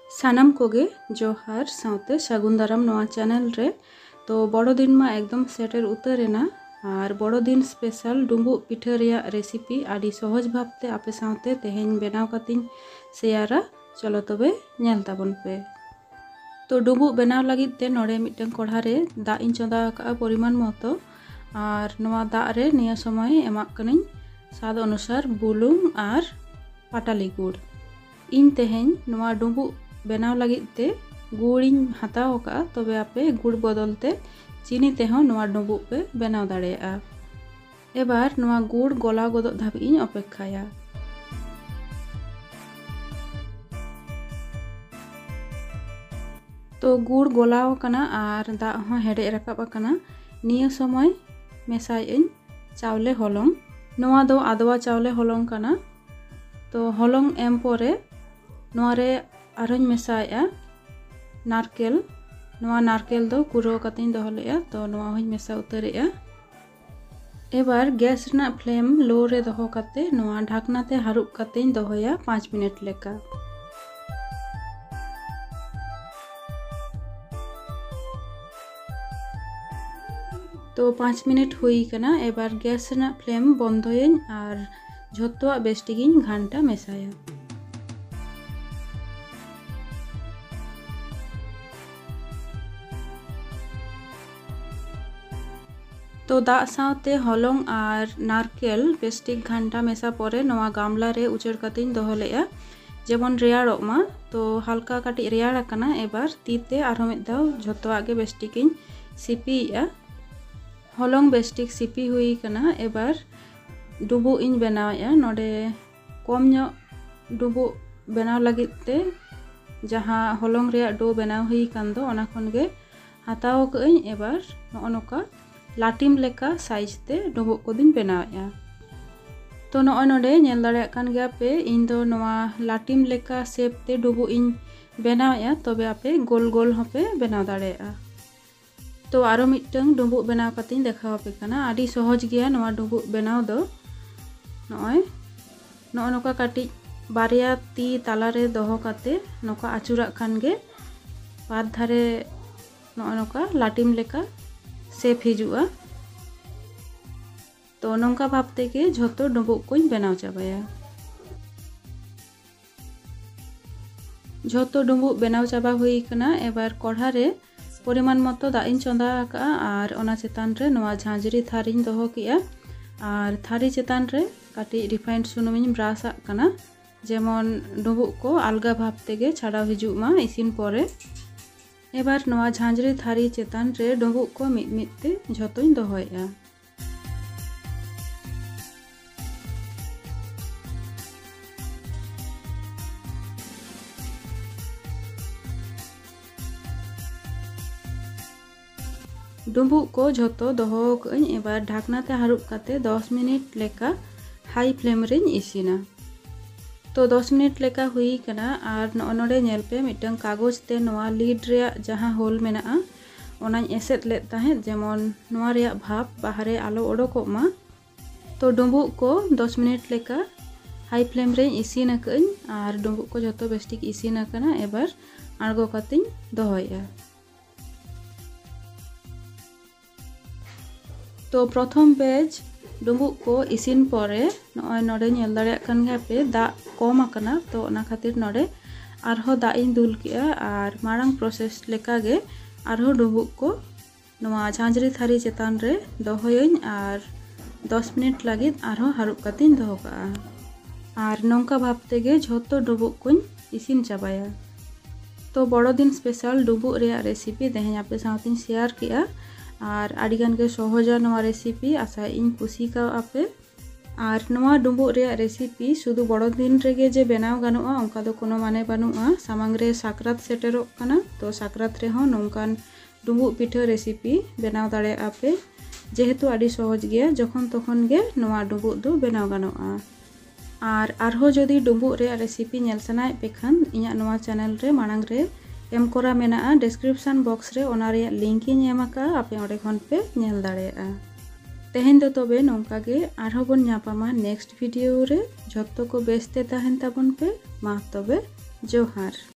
सानाम कोगे जोहार साउते सागुन दाराम नोआ चैनल रे। तो बड़ो दिन मा एकदम सेटर उतरेना और बड़ो दिन स्पेशल डुंबुग पिठा रेया रेसिपी आदि सहज भावते आपे साउते तेहेन बेनाव कातिन शेयरा। चलो तबे नेल ताबन पे। तो डुंबुग बेनाव लागिद ते नोडे मिटन कढ़ा रे दाग इन चंदा का परिमाण मतो और नोआ दाग रे निया समय एमाक कनिन स्वाद अनुसार बुलुंग और पाटाली गुड़। इन तेहेन नोआ डुंबुग बेनाव लागिद ते गुड़िन हताव का तबे आपे गुड़ बदलते चीनी तेहो नोआ डुंबुग पे बेनाव दाड़ेया। एबार नोआ गुड़ गला गदो धाबी इन अपेक्षाया। तो गुड़ गलाव कना और दाग हो हेडे रकाब कना निया समय मेसाय इन चावले हलंग। नोआ दो आदवा चावले हलंग कना। तो हलंग एम पोरे नोआ रे आरों मेसाया नारकेल। नोआ नारकेल दो कुरो कतिन दोहो लेया। तो नोआ होई मेसा उतरेया। एबार गैस रना फ्लेम लो रे दोहो कते नोआ ढाकना ते हारुब कतिन दोहोया 5 मिनट लेका। तो 5 मिनट हुई कना। एबार गैस रना फ्लेम बंदोयें और झोत्तोआ बेस्टिगिन घंटा मेसाया। तो दाग साउते हलंग और नारकेल बेस्टिक घंटा मेसा परे नोआ गामला रे उचर कतिन दोहो लेया जेमन रेयाड़ोग मा। तो हल्का काटी रेयाड़ कना। एबार तीते आरो मिद दाव झोत्तोआ गे बेस्टिकिन सिपिया। हलंग बेस्टिक सिपी हुई कना। एबार डुंबुग इन बेनावया। नोडे कम न्यो डुंबुग बेनाव लागिद ते जहाँ हलंग रेया डो बेनाव हुई कान दो ओना खन गे हताव कइं। एबार नोआ नोका लाटिम लेका साइज ते डुंबुग कोदिन बेनावया। तो नोआ नोडे नेल दाड़ेयाग कान गया पे इन दो नोआ लाटिम लेका शेप ते डुंबुग इन बेनावया। तबे आपे गोल गोल होपे बेनाव दाड़ेया। तो आरो मिटटंग डुंबुग बेनाव कातिन देखाव आपे काना। आदि सहज गया नोआ डुंबुग बेनाव दो। नोय नोआ नोका काटी बारिया ती ताला रे दोहो काते नोका आचुराग खान गे बार धारे नोआ नोका लाटिम लेका शेप हिजुआ। तो नोंका भाबते के झोतो डुंबुग कोइन बेनाव चाबाया। झोतो डुंबुग बेनाव चाबा हुई कना। एबार कढ़ा रे परिमाण मतो दाग इन चंदा का और ओना चेतान रे नोआ झांझरी थारिन दोहो किया और थारी चेतान रे काटी रिफाइंड सुनुमिन ब्रासा कना जेमन डुंबुग को अलगा भाबते गे छाड़ाव हिजुग मा इसिन परे। एबार नोआ झांझरी थारी चेतान रे डुंबुग को मिद मिद ते झोतोइन दोहोया। डुंबुग को झोतो दोहो कइं। एबार ढाकना ते हारुब काते 10 मिनट लेका हाई फ्लेम रेन इसिना। तो 10 मिनट लेका हुई कना और नोआ नोडे नेल पे मिटन कागज ते नोआ लीड रेया जहाँ होल मेनाआ ओनाñ एसेद लेद ताहें जेमन नोआ रेया भाप बाहरे आलो ओडोकोग मा। तो डुंबुग को 10 मिनट लेका हाई फ्लेम रेन इसिन कइं और डुंबुग को झोतो बेस्टिक इसिन कना। एबार आड़गो कातिन दोहोया। तो प्रथम बेज डुंबुग को इसिन परे नोय नोडे नेल दाड़ेयाग कान गया पे दाग कम आकना। तो ओना खातिर नोडे आरहो दाग इन दुल किया और मारांग प्रोसेस लेका गे आरहो डुंबुग को नोआ झांझरी थारी चेतान रे दोहोयें और 10 मिनट लागिद आरहो हारुब कातिन दोहो काआ और नोंका भाबते गे झोतो डुंबुग कोइन इसिन चाबाया। तो बड़ो दिन स्पेशल डुंबुग रेया रेसिपी तेहेन आपे साउतिन शेयर किया और आडिगान के सहजा नोआ रेसिपी आशा इन कुसी का आपे। और नोआ डुंबुग रेया रेसिपी शुधु बड़ो दिन रेगे जे बेनाव गानुआ ओंका दो कोनो माने बानुआ। सामांग रे साकरात सेटेरोग काना। तो साकरात रे हो नोंकान डुंबुग पिठा रेसिपी बेनाव दाड़ेयाग आपे जेहेतु आदि सहज गया जखन तखन गे नोआ डुंबुग दो बेनाव गानुआ। और आरहो जदि डुंबुग रेया रेसिपी नेल सनाय पे खान इᱧᱟᱜ नोआ चैनल रे माड़ांग रे एम कोरा मेनाआ डिस्क्रिप्शन बॉक्स रे ओना रेया लिंक इन एम आका आपे ओंडे खन पे नेल दाड़ेयागा। तेहेन दो तबे नोंका गे आरहो बन ᱧᱟᱯᱟᱢᱟ नेक्स्ट वीडियो रे। झोत्तो को बेस्ते ताहेन ताबन पे। मा तबे जोहार।